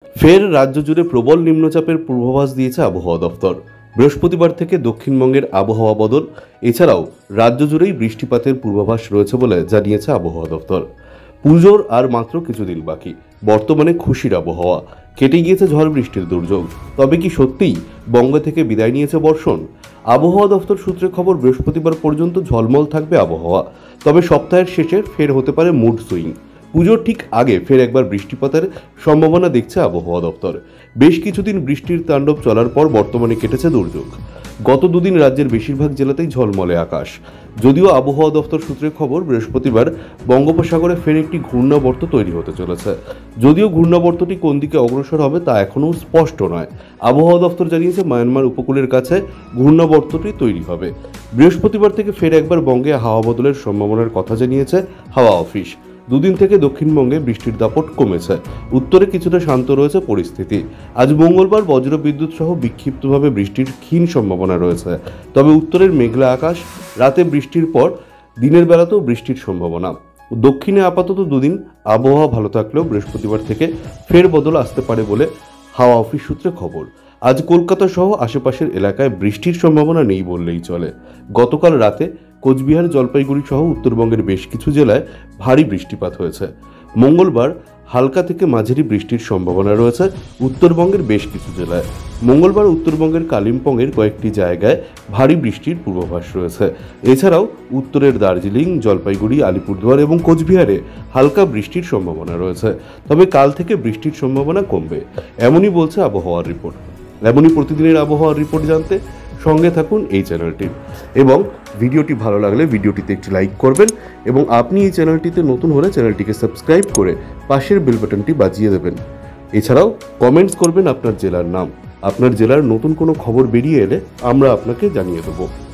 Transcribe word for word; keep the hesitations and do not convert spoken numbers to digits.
ফের রাজ্য জুড়ে প্রবল নিম্নচাপের পূর্বাভাস দিয়েছে আবহাওয়া দফতর। বৃহস্পতিবার থেকে দক্ষিণবঙ্গের আবহাওয়া বদল, এছাড়াও রাজ্য জুড়েই বৃষ্টিপাতের পূর্বাভাস রয়েছে বলে জানিয়েছে আবহাওয়া দফতর। পুজোর আর মাত্র কিছুদিন বাকি, বর্তমানে খুশির আবহাওয়া, কেটে গিয়েছে ঝড় বৃষ্টির দুর্যোগ। তবে কি সত্যিই বঙ্গ থেকে বিদায় নিয়েছে বর্ষণ? আবহাওয়া দফতর সূত্রে খবর, বৃহস্পতিবার পর্যন্ত ঝলমল থাকবে আবহাওয়া, তবে সপ্তাহের শেষে ফের হতে পারে মুড সুইং। পুজোর ঠিক আগে ফের একবার বৃষ্টিপাতের সম্ভাবনা দেখছে আবহাওয়া দফতর। বেশ কিছুদিন বৃষ্টির তাণ্ডব চলার পর বর্তমানে কেটেছে দুর্যোগ। গত দুদিন রাজ্যের বেশিরভাগ জেলাতেই ঝলমলে আকাশ। যদিও আবহাওয়া দফতর সূত্রে খবর, বৃহস্পতিবার বঙ্গোপসাগরে ফের একটি ঘূর্ণাবর্ত তৈরি হতে চলেছে। যদিও ঘূর্ণাবর্তটি কোন দিকে অগ্রসর হবে তা এখনও স্পষ্ট নয়। আবহাওয়া দফতর জানিয়েছে, মায়ানমার উপকূলের কাছে ঘূর্ণাবর্তটি তৈরি হবে। বৃহস্পতিবার থেকে ফের একবার বঙ্গে হাওয়া বদলের সম্ভাবনার কথা জানিয়েছে হাওয়া অফিস। দুদিন থেকে দক্ষিণবঙ্গে বৃষ্টির দাপট কমেছে, উত্তরে কিছুটা শান্ত রয়েছে পরিস্থিতি। আজ মঙ্গলবার বজ্র বিদ্যুৎ সহ বিক্ষিপ্তভাবে বৃষ্টির ক্ষীণ সম্ভাবনা রয়েছে। তবে উত্তরের মেঘলা আকাশ, রাতে বৃষ্টির পর দিনের বেলাতেও বৃষ্টির সম্ভাবনা। দক্ষিণে আপাতত দুদিন আবহাওয়া ভালো থাকলেও বৃহস্পতিবার থেকে ফের বদল আসতে পারে বলে হাওয়া অফিস সূত্রে খবর। আজ কলকাতা সহ আশেপাশের এলাকায় বৃষ্টির সম্ভাবনা নেই বললেই চলে। গতকাল রাতে কোচবিহার, জলপাইগুড়ি সহ উত্তরবঙ্গের বেশ কিছু জেলায় ভারী বৃষ্টিপাত হয়েছে। মঙ্গলবার হালকা থেকে মাঝারি বৃষ্টির সম্ভাবনা রয়েছে উত্তরবঙ্গের বেশ কিছু জেলায়। মঙ্গলবার উত্তরবঙ্গের কালিম্পংয়ের কয়েকটি জায়গায় ভারী বৃষ্টির পূর্বাভাস রয়েছে। এছাড়াও উত্তরের দার্জিলিং, জলপাইগুড়ি, আলিপুরদুয়ার এবং কোচবিহারে হালকা বৃষ্টির সম্ভাবনা রয়েছে। তবে কাল থেকে বৃষ্টির সম্ভাবনা কমবে, এমনই বলছে আবহাওয়ার রিপোর্ট। এমনই প্রতিদিনের আবহাওয়ার রিপোর্ট জানতে সঙ্গে থাকুন এই চ্যানেলটির, এবং ভিডিওটি ভালো লাগলে ভিডিওটিতে একটি লাইক করবেন, এবং আপনি এই চ্যানেলটিতে নতুন হলে চ্যানেলটিকে সাবস্ক্রাইব করে পাশের বেল বাটনটি বাজিয়ে দেবেন। এছাড়াও কমেন্টস করবেন আপনার জেলার নাম। আপনার জেলার নতুন কোনো খবর বেরিয়ে এলে আমরা আপনাকে জানিয়ে দেবো।